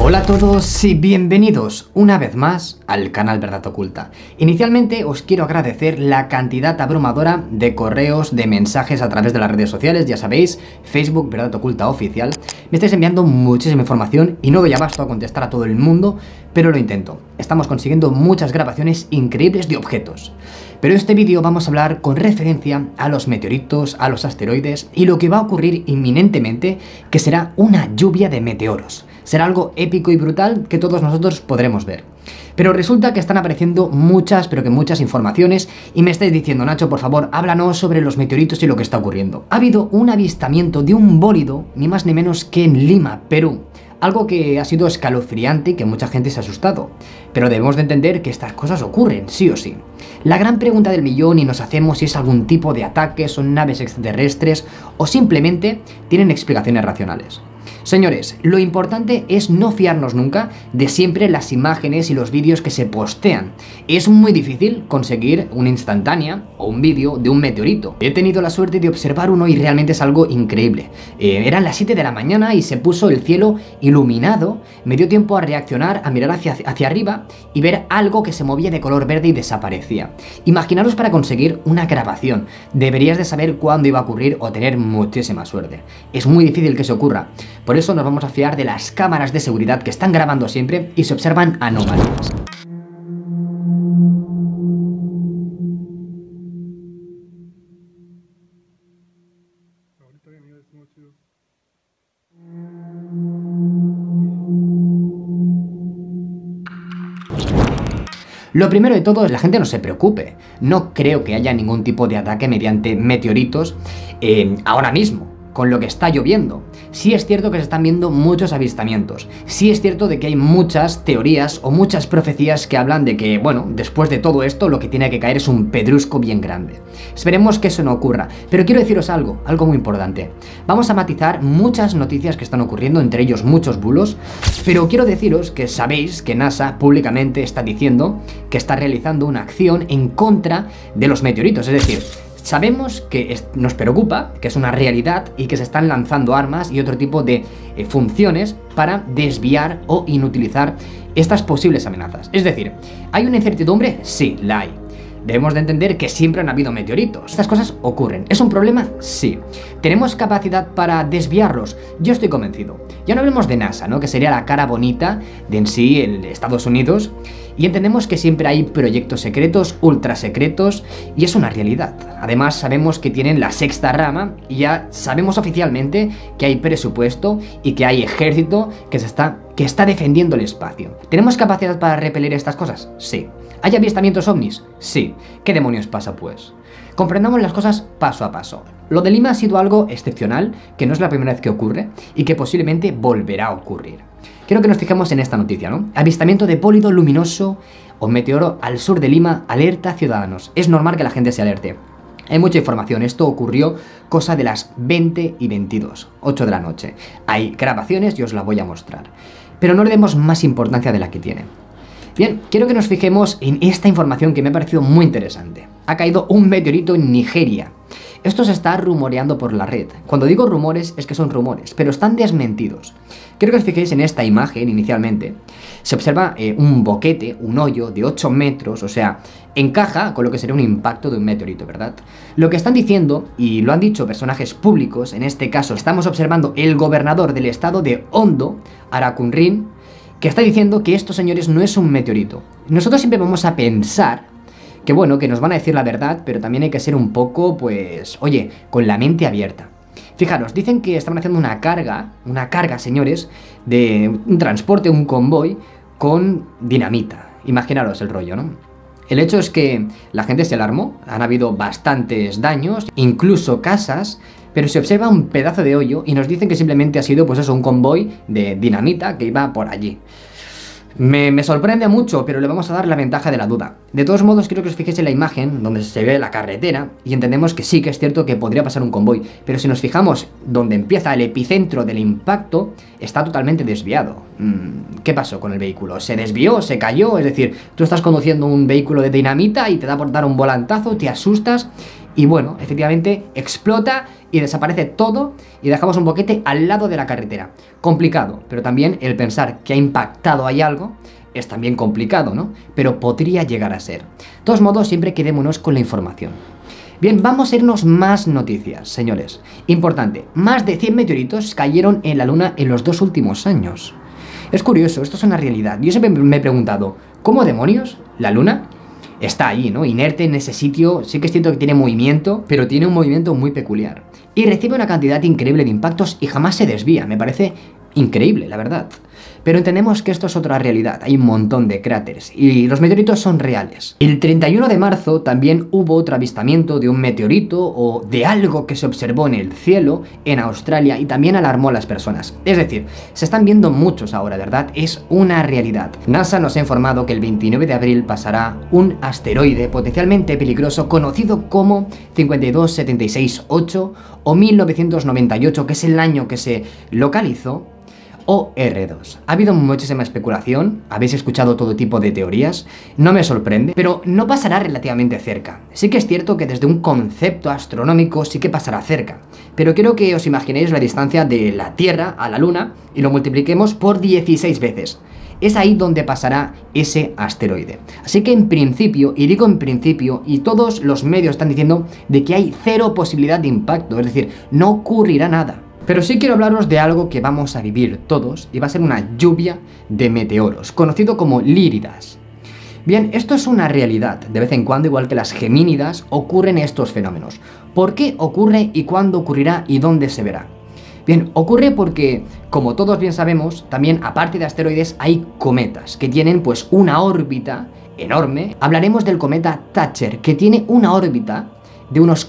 Hola a todos y bienvenidos una vez más al canal Verdad Oculta. Inicialmente os quiero agradecer la cantidad abrumadora de correos, de mensajes a través de las redes sociales, ya sabéis, Facebook Verdad Oculta Oficial. Me estáis enviando muchísima información y no doy abasto a contestar a todo el mundo, pero lo intento. Estamos consiguiendo muchas grabaciones increíbles de objetos. Pero en este vídeo vamos a hablar con referencia a los meteoritos, a los asteroides y lo que va a ocurrir inminentemente, que será una lluvia de meteoros. Será algo épico y brutal que todos nosotros podremos ver. Pero resulta que están apareciendo muchas, pero que muchas informaciones y me estáis diciendo, Nacho, por favor, háblanos sobre los meteoritos y lo que está ocurriendo. Ha habido un avistamiento de un bólido, ni más ni menos que en Lima, Perú. Algo que ha sido escalofriante y que mucha gente se ha asustado. Pero debemos de entender que estas cosas ocurren, sí o sí. La gran pregunta del millón y nos hacemos si es algún tipo de ataque, son naves extraterrestres o simplemente tienen explicaciones racionales. Señores, lo importante es no fiarnos nunca de siempre las imágenes y los vídeos que se postean. Es muy difícil conseguir una instantánea o un vídeo de un meteorito. He tenido la suerte de observar uno y realmente es algo increíble. Eran las 7 de la mañana y se puso el cielo iluminado. Me dio tiempo a reaccionar, a mirar hacia arriba y ver algo que se movía de color verde y desaparecía. Imaginaros para conseguir una grabación. Deberías de saber cuándo iba a ocurrir o tener muchísima suerte. Es muy difícil que se ocurra. Por eso nos vamos a fiar de las cámaras de seguridad que están grabando siempre y se observan anomalías. Lo primero de todo es la gente no se preocupe. No creo que haya ningún tipo de ataque mediante meteoritos ahora mismo, con lo que está lloviendo. Sí es cierto que se están viendo muchos avistamientos. Sí es cierto de que hay muchas teorías o muchas profecías que hablan de que, bueno, después de todo esto lo que tiene que caer es un pedrusco bien grande. Esperemos que eso no ocurra. Pero quiero deciros algo muy importante. Vamos a matizar muchas noticias que están ocurriendo, entre ellos muchos bulos, pero quiero deciros que sabéis que NASA públicamente está diciendo que está realizando una acción en contra de los meteoritos, es decir, sabemos que nos preocupa, que es una realidad y que se están lanzando armas y otro tipo de funciones para desviar o inutilizar estas posibles amenazas. Es decir, ¿hay una incertidumbre? Sí, la hay. Debemos de entender que siempre han habido meteoritos. Estas cosas ocurren. ¿Es un problema? Sí. ¿Tenemos capacidad para desviarlos? Yo estoy convencido. Ya no hablemos de NASA, ¿no? Que sería la cara bonita de en sí el Estados Unidos. Y entendemos que siempre hay proyectos secretos, ultra secretos, y es una realidad. Además sabemos que tienen la sexta rama y ya sabemos oficialmente que hay presupuesto y que hay ejército que está defendiendo el espacio. ¿Tenemos capacidad para repeler estas cosas? Sí. ¿Hay avistamientos ovnis? Sí. ¿Qué demonios pasa pues? Comprendamos las cosas paso a paso. Lo de Lima ha sido algo excepcional, que no es la primera vez que ocurre y que posiblemente volverá a ocurrir. Quiero que nos fijemos en esta noticia, ¿no? Avistamiento de bólido luminoso o meteoro al sur de Lima, alerta ciudadanos. Es normal que la gente se alerte. Hay mucha información, esto ocurrió cosa de las 20 y 22, 8 de la noche. Hay grabaciones y os las voy a mostrar. Pero no le demos más importancia de la que tiene. Bien, quiero que nos fijemos en esta información que me ha parecido muy interesante. Ha caído un meteorito en Nigeria. Esto se está rumoreando por la red. Cuando digo rumores es que son rumores, pero están desmentidos. Quiero que os fijéis en esta imagen inicialmente. Se observa un boquete, un hoyo de 8 metros, o sea, encaja con lo que sería un impacto de un meteorito, ¿verdad? Lo que están diciendo, y lo han dicho personajes públicos, en este caso estamos observando el gobernador del estado de Ondo, Arakunrin, que está diciendo que esto, señores, no es un meteorito. Nosotros siempre vamos a pensar que, bueno, que nos van a decir la verdad, pero también hay que ser un poco, pues, oye, con la mente abierta. Fijaros, dicen que estaban haciendo una carga, señores, de un transporte, un convoy con dinamita. Imaginaros el rollo, ¿no? El hecho es que la gente se alarmó, han habido bastantes daños, incluso casas, pero se observa un pedazo de hoyo y nos dicen que simplemente ha sido, pues eso, un convoy de dinamita que iba por allí. Me sorprende mucho, pero le vamos a dar la ventaja de la duda. De todos modos, quiero que os fijéis en la imagen donde se ve la carretera y entendemos que sí que es cierto que podría pasar un convoy, pero si nos fijamos donde empieza el epicentro del impacto, está totalmente desviado. ¿Qué pasó con el vehículo? ¿Se desvió? ¿Se cayó? Es decir, tú estás conduciendo un vehículo de dinamita y te da por dar un volantazo, te asustas y bueno, efectivamente explota y desaparece todo y dejamos un boquete al lado de la carretera. Complicado, pero también el pensar que ha impactado ahí algo es también complicado, ¿no? Pero podría llegar a ser. De todos modos, siempre quedémonos con la información. Bien, vamos a irnos más noticias, señores. Importante, más de 100 meteoritos cayeron en la Luna en los 2 últimos años. Es curioso, esto es una realidad. Yo siempre me he preguntado, ¿cómo demonios la Luna está ahí, ¿no? Inerte en ese sitio? Sí que siento que tiene movimiento, pero tiene un movimiento muy peculiar. Y recibe una cantidad increíble de impactos y jamás se desvía. Me parece increíble, la verdad. Pero entendemos que esto es otra realidad, hay un montón de cráteres y los meteoritos son reales. El 31 de marzo también hubo otro avistamiento de un meteorito o de algo que se observó en el cielo en Australia y también alarmó a las personas. Es decir, se están viendo muchos ahora, ¿verdad? Es una realidad. NASA nos ha informado que el 29 de abril pasará un asteroide potencialmente peligroso conocido como 52768 o 1998, que es el año que se localizó, o R2. Ha habido muchísima especulación, habéis escuchado todo tipo de teorías, no me sorprende, pero no pasará relativamente cerca. Sí que es cierto que desde un concepto astronómico sí que pasará cerca, pero quiero que os imaginéis la distancia de la Tierra a la Luna y lo multipliquemos por 16 veces. Es ahí donde pasará ese asteroide. Así que en principio, y digo en principio, y todos los medios están diciendo de que hay cero posibilidad de impacto, es decir, no ocurrirá nada. Pero sí quiero hablaros de algo que vamos a vivir todos y va a ser una lluvia de meteoros, conocido como líridas. Bien, esto es una realidad. De vez en cuando, igual que las gemínidas, ocurren estos fenómenos. ¿Por qué ocurre y cuándo ocurrirá y dónde se verá? Bien, ocurre porque, como todos bien sabemos, también aparte de asteroides hay cometas que tienen pues una órbita enorme. Hablaremos del cometa Thatcher, que tiene una órbita de unos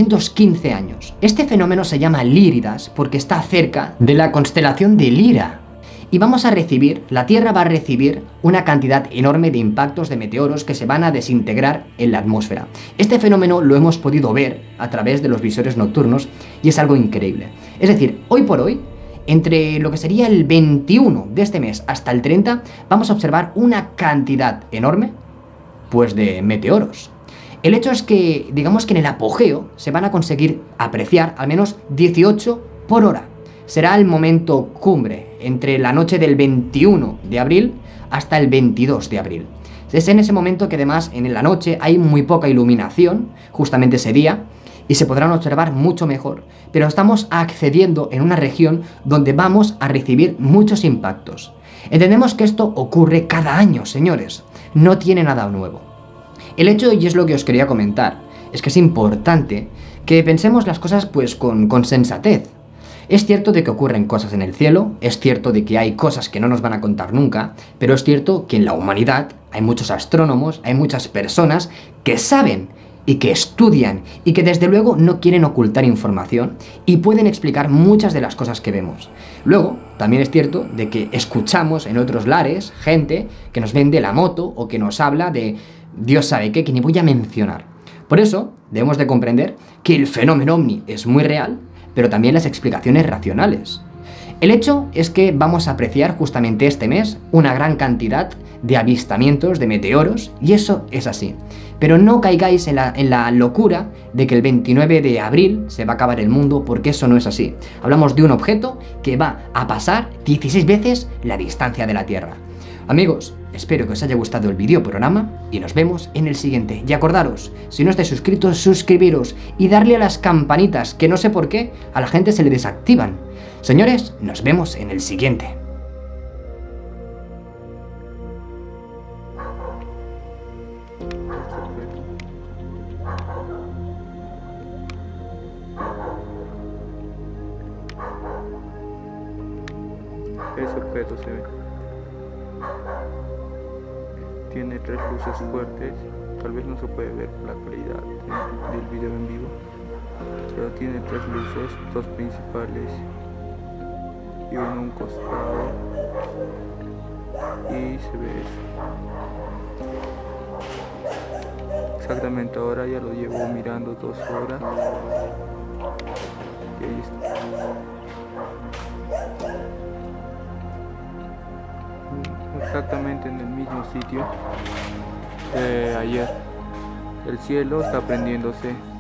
415 años. Este fenómeno se llama Líridas porque está cerca de la constelación de Lira. Y la Tierra va a recibir una cantidad enorme de impactos de meteoros que se van a desintegrar en la atmósfera. Este fenómeno lo hemos podido ver a través de los visores nocturnos y es algo increíble. Es decir, hoy por hoy, entre lo que sería el 21 de este mes hasta el 30, vamos a observar una cantidad enorme, pues, de meteoros. El hecho es que, digamos que en el apogeo se van a conseguir apreciar al menos 18 por hora. Será el momento cumbre, entre la noche del 21 de abril hasta el 22 de abril. Es en ese momento que además en la noche hay muy poca iluminación, justamente ese día, y se podrán observar mucho mejor. Pero estamos accediendo en una región donde vamos a recibir muchos impactos. Entendemos que esto ocurre cada año, señores. No tiene nada nuevo. El hecho, y es lo que os quería comentar, es que es importante que pensemos las cosas pues con sensatez. Es cierto de que ocurren cosas en el cielo, es cierto de que hay cosas que no nos van a contar nunca, pero es cierto que en la humanidad hay muchos astrónomos, hay muchas personas que saben y que estudian y que desde luego no quieren ocultar información y pueden explicar muchas de las cosas que vemos. Luego, también es cierto de que escuchamos en otros lares gente que nos vende la moto o que nos habla de Dios sabe qué, que ni voy a mencionar. Por eso, debemos de comprender que el fenómeno ovni es muy real, pero también las explicaciones racionales. El hecho es que vamos a apreciar justamente este mes una gran cantidad de avistamientos de meteoros, y eso es así. Pero no caigáis en la locura de que el 29 de abril se va a acabar el mundo, porque eso no es así. Hablamos de un objeto que va a pasar 16 veces la distancia de la Tierra. Amigos, espero que os haya gustado el videoprograma y nos vemos en el siguiente. Y acordaros, si no estáis suscritos, suscribiros y darle a las campanitas, que no sé por qué a la gente se le desactivan. Señores, nos vemos en el siguiente. Ese objeto se ve. Tiene 3 luces fuertes, tal vez no se puede ver por la calidad del video en vivo, pero tiene 3 luces, 2 principales y una en un costado, y se ve eso. Exactamente, ahora ya lo llevo mirando 2 horas y ahí está. Exactamente en el mismo sitio de ayer. El cielo está prendiéndose.